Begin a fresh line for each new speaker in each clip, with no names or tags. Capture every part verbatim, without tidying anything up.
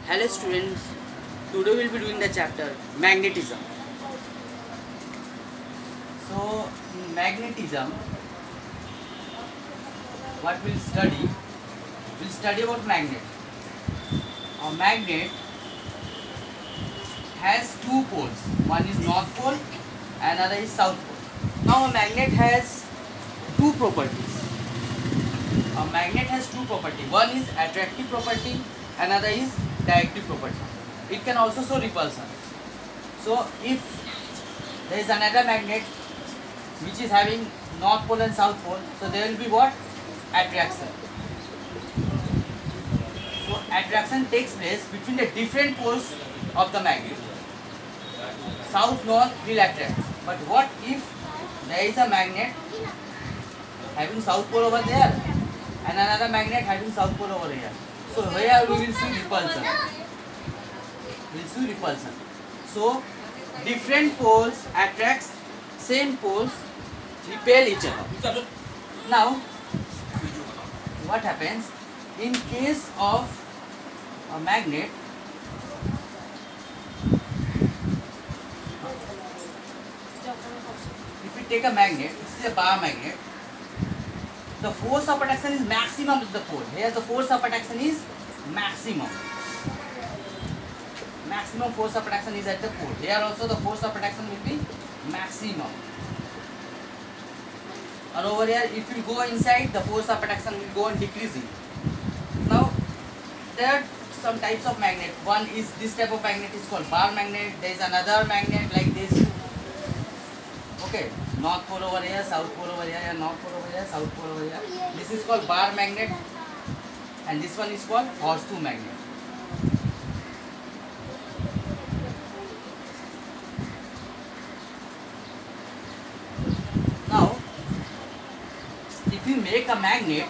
Hello students, today we will be doing the chapter magnetism. So in magnetism, what we will study, we will study about magnet. A magnet has two poles, one is north pole and another is south pole. Now a magnet has two properties. A magnet has two properties, one is attractive property, another is directive property. It can also show repulsion. So if there is another magnet which is having north pole and south pole, so there will be what? Attraction. So attraction takes place between the different poles of the magnet. South north will attract. But what if there is a magnet having south pole over there and another magnet having south pole over here? So here we will see repulsion. We will see repulsion. So different poles attracts, same poles repel each other. Now what happens in case of a magnet? If we take a magnet, this is a bar magnet. The force of attraction is maximum at the pole. Here the force of attraction is maximum. Maximum force of attraction is at the pole. Here also the force of attraction will be maximum. And over here, if you go inside, the force of attraction will go on decreasing. Now, there are some types of magnet. One is this type of magnet is called bar magnet. There is another magnet like this. Okay, north pole over here, south pole over here, north pole over here, south pole over here. This is called bar magnet, and this one is called horseshoe magnet. Now, if you make a magnet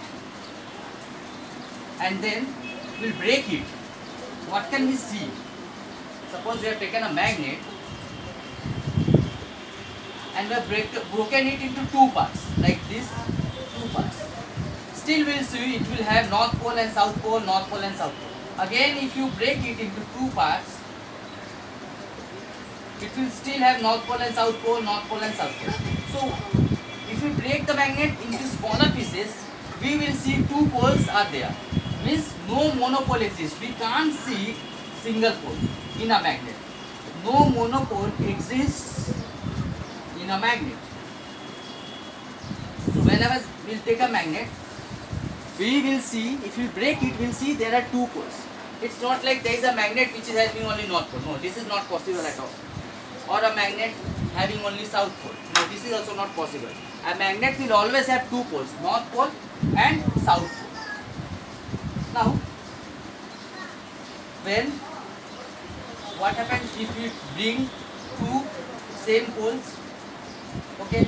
and then we'll break it, what can we see? Suppose we have taken a magnet and we have break, broken it into two parts, like this, two parts. Still we will see it will have north pole and south pole, north pole and south pole. Again, if you break it into two parts, it will still have north pole and south pole, north pole and south pole. So, if we break the magnet into smaller pieces, we will see two poles are there. Means no monopole exists. We can't see single pole in a magnet. No monopole exists in a magnet. So whenever we will take a magnet, we will see, if we break it, we will see there are two poles. It's not like there is a magnet which is having only north pole. No, this is not possible at all. Or a magnet having only south pole. No, this is also not possible. A magnet will always have two poles, north pole and south pole. Now, when what happens if we bring two same poles? Okay,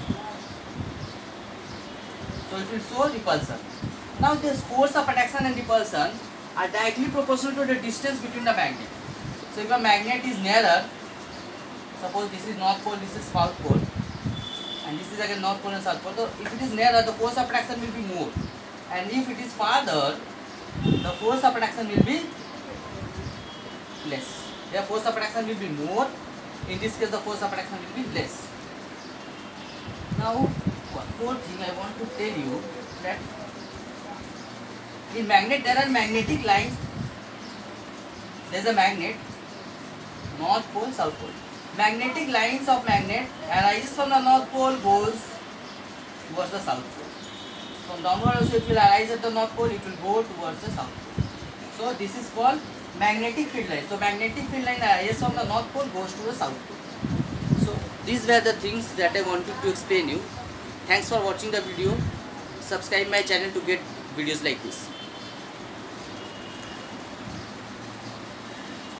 so it will show repulsion. Now this force of attraction and repulsion are directly proportional to the distance between the magnet. So if a magnet is nearer, suppose this is north pole, this is south pole, and this is again north pole and south pole. So if it is nearer, the force of attraction will be more, and if it is farther, the force of attraction will be less. The force of attraction will be more. In this case, the force of attraction will be less. Now, one more thing I want to tell you, that in magnet there are magnetic lines. There is a magnet, north pole, south pole. Magnetic lines of magnet arises from the north pole, goes towards the south pole. From downward also it will arise at the north pole, it will go towards the south pole. So this is called magnetic field line. So magnetic field line arises from the north pole, goes to the south pole. So these were the things that I wanted to explain you. Thanks for watching the video. Subscribe my channel to get videos like this.